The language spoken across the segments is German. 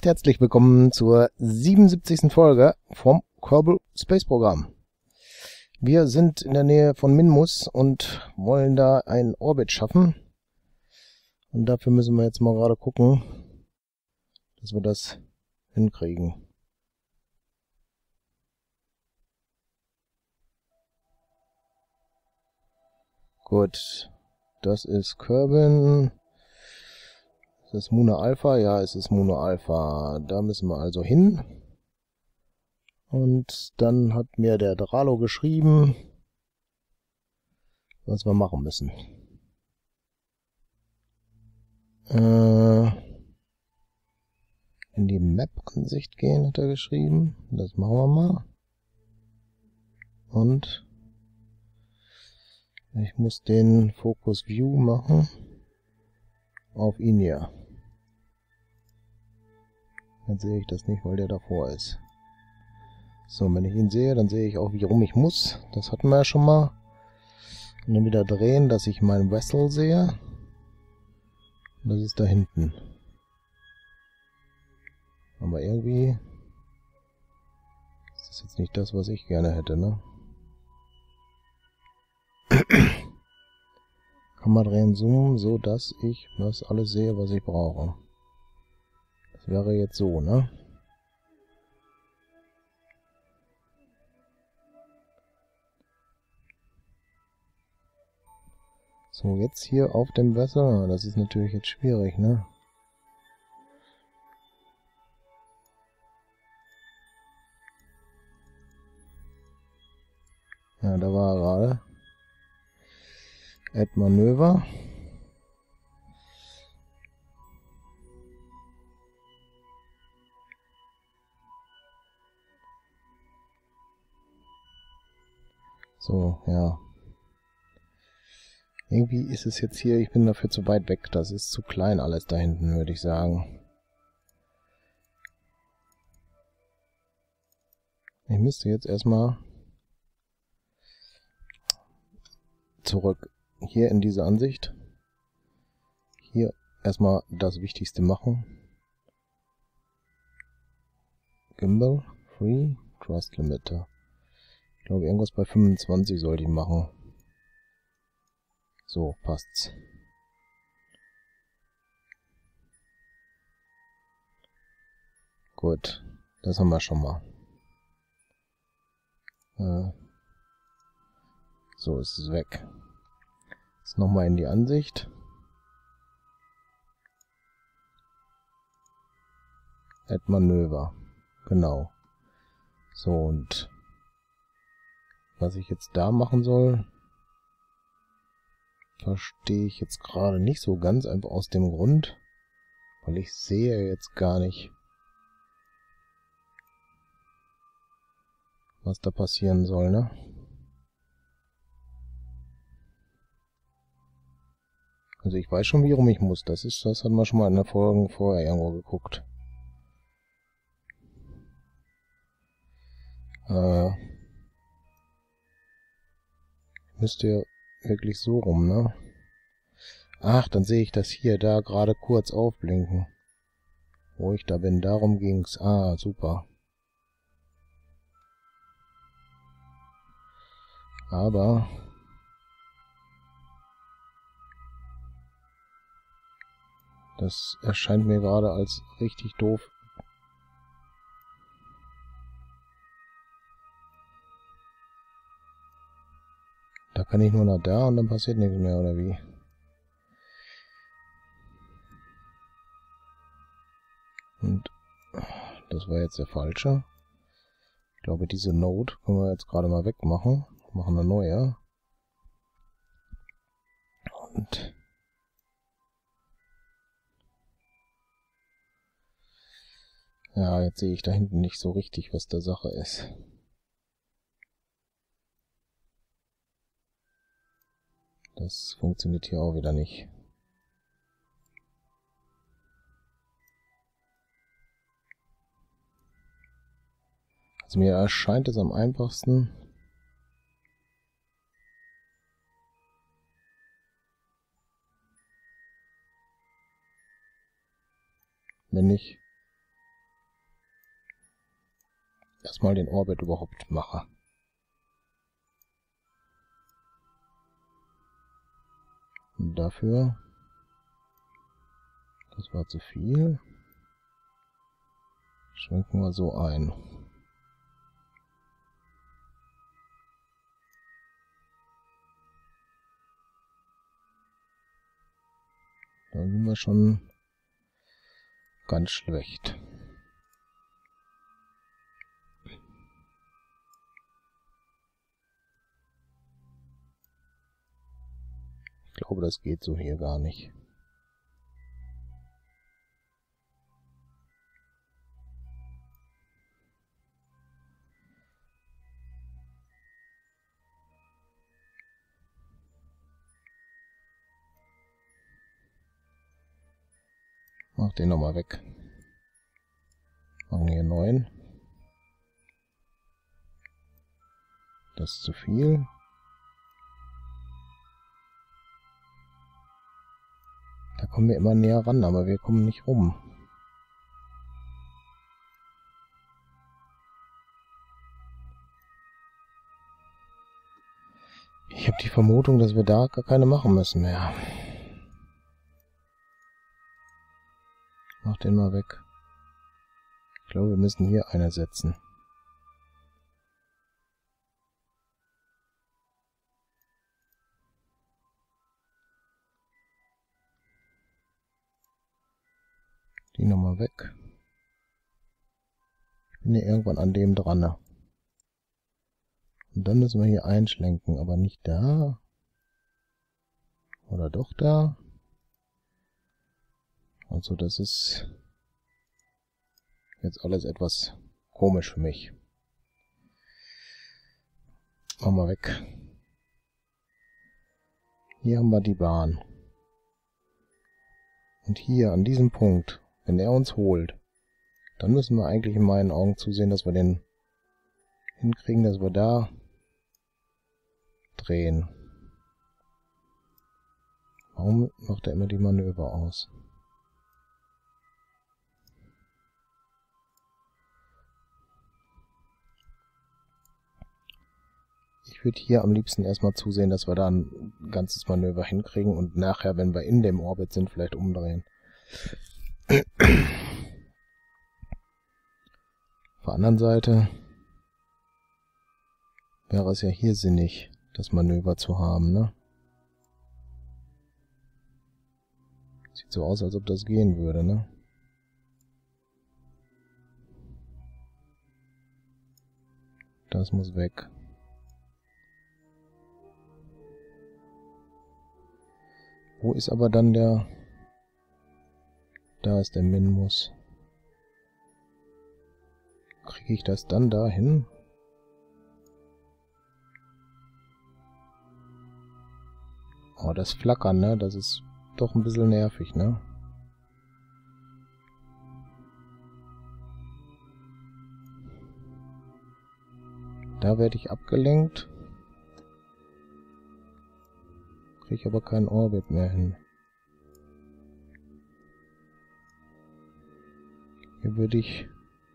Herzlich willkommen zur 77. Folge vom Kerbal Space Programm. Wir sind in der Nähe von Minmus und wollen da einen Orbit schaffen. Und dafür müssen wir jetzt mal gerade gucken, dass wir das hinkriegen. Gut, das ist Kerbin. Das ist Muna Alpha? Ja, es ist Muna Alpha. Da müssen wir also hin. Und dann hat mir der Dralo geschrieben, was wir machen müssen. In die Map-Ansicht gehen, hat er geschrieben. Das machen wir mal. Und ich muss den Focus View machen auf ihn hier. Jetzt sehe ich das nicht, weil der davor ist. So, wenn ich ihn sehe, dann sehe ich auch, wie rum ich muss. Das hatten wir ja schon mal. Und dann wieder drehen, dass ich meinen Vessel sehe. Und das ist da hinten. Aber irgendwie ist das jetzt nicht das, was ich gerne hätte, ne? Kamera drehen, zoomen, so dass ich das alles sehe, was ich brauche. Das wäre jetzt so, ne? So, jetzt hier auf dem Wasser, das ist natürlich jetzt schwierig, ne? Ja, da war er gerade. Add Manöver. So, ja. Irgendwie ist es jetzt hier, ich bin dafür zu weit weg. Das ist zu klein alles da hinten, würde ich sagen. Ich müsste jetzt erstmal zurück hier in diese Ansicht. Hier erstmal das Wichtigste machen. Gimbal, Free, Thrust Limiter. Ich glaube, irgendwas bei 25 sollte ich machen. So, passt's. Gut, das haben wir schon mal. So, ist es weg. Jetzt nochmal in die Ansicht. Add Manöver. Genau. So, und was ich jetzt da machen soll, verstehe ich jetzt gerade nicht so ganz, einfach aus dem Grund, weil ich sehe jetzt gar nicht, was da passieren soll, ne? Also ich weiß schon, wie rum ich muss. Das hat man schon mal in der Folge vorher irgendwo geguckt. Müsste ja wirklich so rum, ne? Ach, dann sehe ich das hier, da gerade kurz aufblinken. Wo ich da bin, darum ging's. Ah, super. Aber das erscheint mir gerade als richtig doof. Da kann ich nur nach da und dann passiert nichts mehr, oder wie? Und das war jetzt der falsche. Ich glaube, diese Node können wir jetzt gerade mal wegmachen. Machen eine neue. Und ja, jetzt sehe ich da hinten nicht so richtig, was der Sache ist. Das funktioniert hier auch wieder nicht. Also mir erscheint es am einfachsten, wenn ich erstmal den Orbit überhaupt mache. Und dafür, das war zu viel, schwenken wir so ein. Da sind wir schon ganz schlecht. Ich glaube, das geht so hier gar nicht. Mach den nochmal weg. Machen hier 9. Das ist zu viel. Da kommen wir immer näher ran, aber wir kommen nicht rum. Ich habe die Vermutung, dass wir da gar keine machen müssen mehr. Mach den mal weg. Ich glaube, wir müssen hier eine setzen. Die nochmal weg. Ich bin hier irgendwann an dem dran. Und dann müssen wir hier einschlenken, aber nicht da. Oder doch da. Also das ist jetzt alles etwas komisch für mich. Machen wir weg. Hier haben wir die Bahn. Und hier an diesem Punkt, wenn er uns holt, dann müssen wir eigentlich in meinen Augen zusehen, dass wir den hinkriegen, dass wir da drehen. Warum macht er immer die Manöver aus? Ich würde hier am liebsten erstmal zusehen, dass wir da ein ganzes Manöver hinkriegen und nachher, wenn wir in dem Orbit sind, vielleicht umdrehen. Auf der anderen Seite wäre es ja hier sinnig, das Manöver zu haben, ne? Sieht so aus, als ob das gehen würde, ne? Das muss weg. Wo ist aber dann der... Da ist der Minmus. Kriege ich das dann dahin? Oh, das Flackern, ne? Das ist doch ein bisschen nervig, ne? Da werde ich abgelenkt. Kriege ich aber keinen Orbit mehr hin. Hier würde ich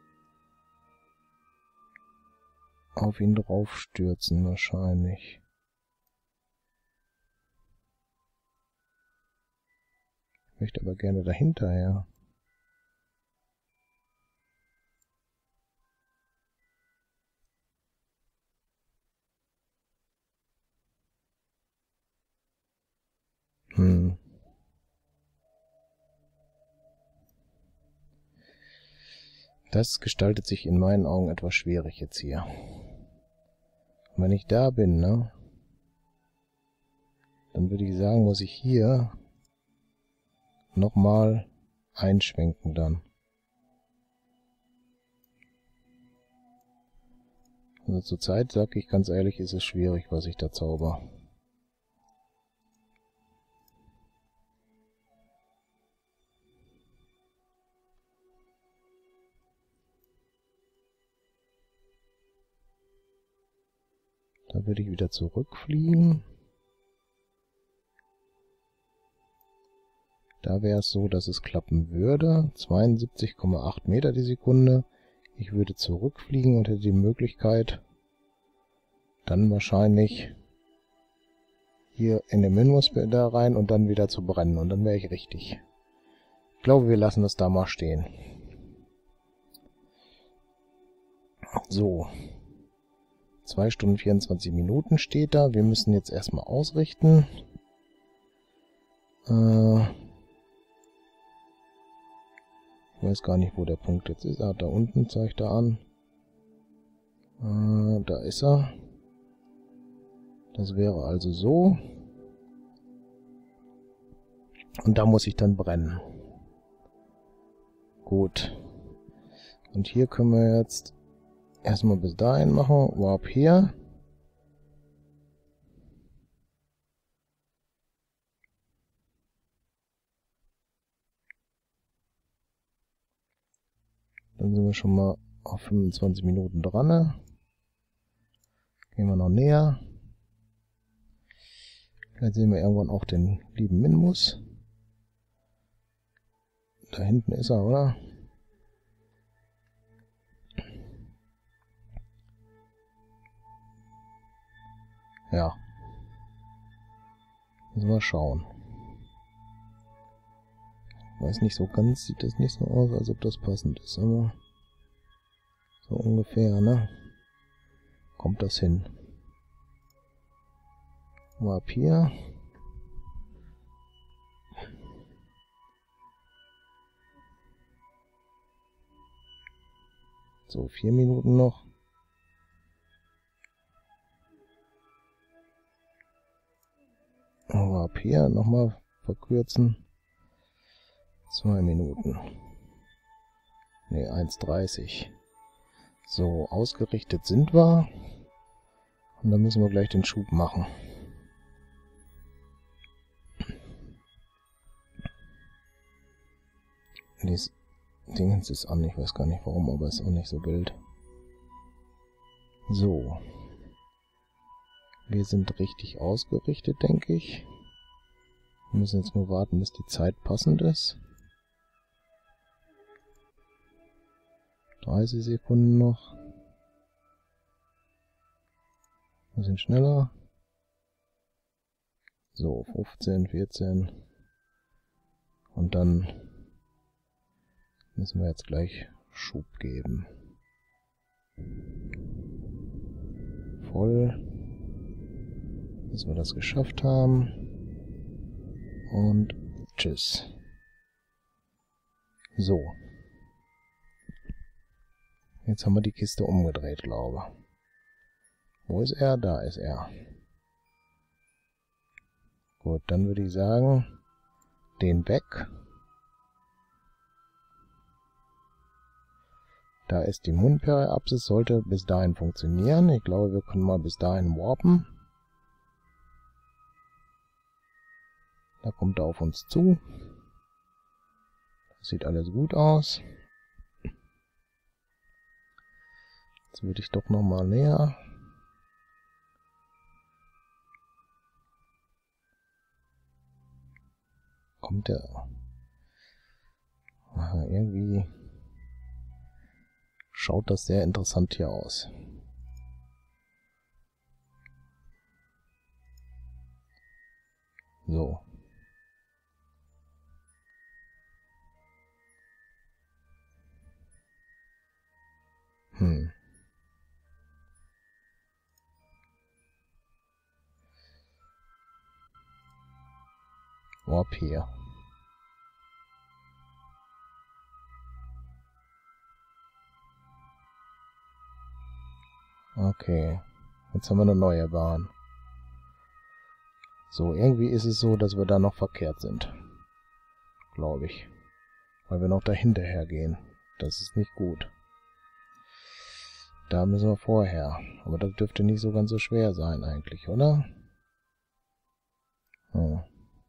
auf ihn drauf stürzen wahrscheinlich. Ich möchte aber gerne dahinter her. Das gestaltet sich in meinen Augen etwas schwierig jetzt hier. Und wenn ich da bin, ne, dann würde ich sagen, muss ich hier nochmal einschwenken dann. Also zurzeit, sage ich ganz ehrlich, ist es schwierig, was ich da zauber. Da würde ich wieder zurückfliegen. Da wäre es so, dass es klappen würde. 72,8 Meter die Sekunde. Ich würde zurückfliegen und hätte die Möglichkeit, dann wahrscheinlich hier in den Minmus da rein und dann wieder zu brennen. Und dann wäre ich richtig. Ich glaube, wir lassen das da mal stehen. So. 2 Stunden 24 Minuten steht da. Wir müssen jetzt erstmal ausrichten. Ich weiß gar nicht, wo der Punkt jetzt ist. Ah, da unten zeigt er an. Da ist er. Das wäre also so. Und da muss ich dann brennen. Gut. Und hier können wir jetzt erstmal bis dahin machen. Warp hier. Dann sind wir schon mal auf 25 Minuten dran. Gehen wir noch näher. Vielleicht sehen wir irgendwann auch den lieben Minmus. Da hinten ist er, oder? Ja. Müssen wir schauen. Weiß nicht so ganz, sieht das nicht so aus, als ob das passend ist, aber so ungefähr, ne? Kommt das hin. Warp hier. So, 4 Minuten noch. Warp hier, nochmal verkürzen. 2 Minuten. Ne, 1,30. So, ausgerichtet sind wir. Und dann müssen wir gleich den Schub machen. Dieses Dingens ist an, ich weiß gar nicht warum, aber ist auch nicht so wild. So. Wir sind richtig ausgerichtet, denke ich. Wir müssen jetzt nur warten, bis die Zeit passend ist. 30 Sekunden noch. Ein bisschen schneller. So, 15, 14. Und dann müssen wir jetzt gleich Schub geben. Voll. Bis wir das geschafft haben. Und tschüss. So. Jetzt haben wir die Kiste umgedreht, glaube ich. Wo ist er? Da ist er. Gut, dann würde ich sagen, den weg. Da ist die Mundperiapsis, sollte bis dahin funktionieren. Ich glaube, wir können mal bis dahin warpen. Da kommt er auf uns zu. Das sieht alles gut aus. Jetzt würde ich doch noch mal näher. Kommt der? Aha, irgendwie schaut das sehr interessant hier aus. So. Warp hier. Okay. Jetzt haben wir eine neue Bahn. So, irgendwie ist es so, dass wir da noch verkehrt sind. Glaube ich. Weil wir noch dahinterher gehen. Das ist nicht gut. Da müssen wir vorher. Aber das dürfte nicht so ganz so schwer sein eigentlich, oder? Hm.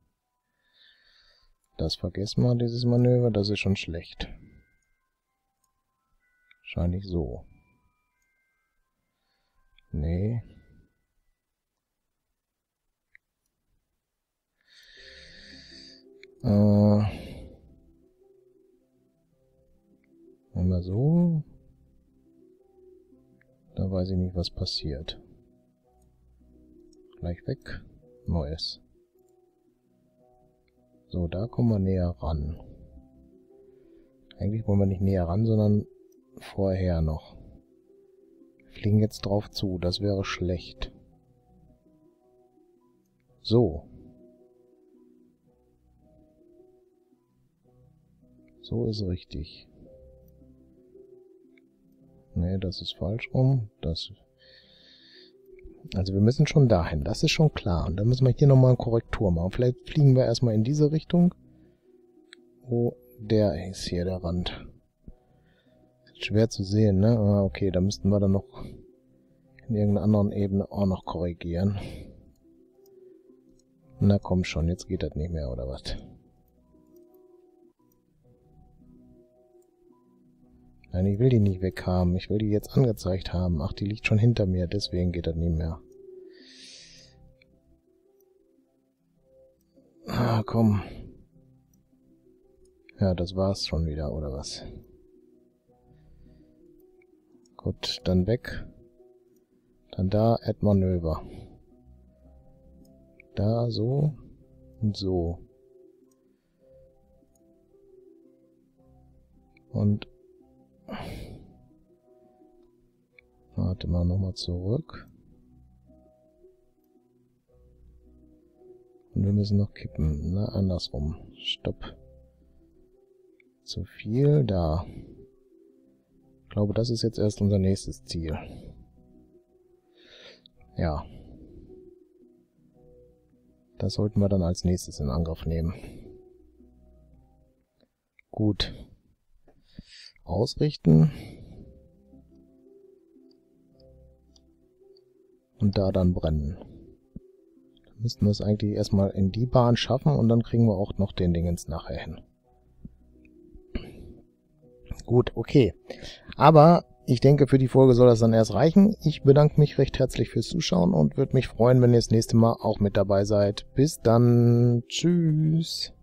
Das vergessen wir, dieses Manöver. Das ist schon schlecht. Wahrscheinlich so. Nee. Wenn wir so. Da weiß ich nicht, was passiert. Gleich weg. Neues. So, da kommen wir näher ran. Eigentlich wollen wir nicht näher ran, sondern vorher noch. Wir fliegen jetzt drauf zu, das wäre schlecht. So. So ist richtig. Ne, das ist falsch rum. Also wir müssen schon dahin, das ist schon klar. Und dann müssen wir hier nochmal eine Korrektur machen. Vielleicht fliegen wir erstmal in diese Richtung. Oh, der ist hier der Rand. Schwer zu sehen, ne? Ah, okay, da müssten wir dann noch in irgendeiner anderen Ebene auch noch korrigieren. Na komm schon, jetzt geht das nicht mehr, oder was? Nein, ich will die nicht weghaben. Ich will die jetzt angezeigt haben. Ach, die liegt schon hinter mir, deswegen geht das nicht mehr. Ah, komm. Ja, das war's schon wieder, oder was? Gut, dann weg. Dann da, Add Manöver. Da, so und so. Und warte mal, nochmal zurück. Und wir müssen noch kippen. Na, andersrum. Stopp. Zu viel da. Ich glaube, das ist jetzt erst unser nächstes Ziel. Ja. Das sollten wir dann als nächstes in Angriff nehmen. Gut. Ausrichten. Und da dann brennen. Dann müssten wir es eigentlich erstmal in die Bahn schaffen und dann kriegen wir auch noch den Dingens nachher hin. Gut, okay. Aber ich denke, für die Folge soll das dann erst reichen. Ich bedanke mich recht herzlich fürs Zuschauen und würde mich freuen, wenn ihr das nächste Mal auch mit dabei seid. Bis dann. Tschüss.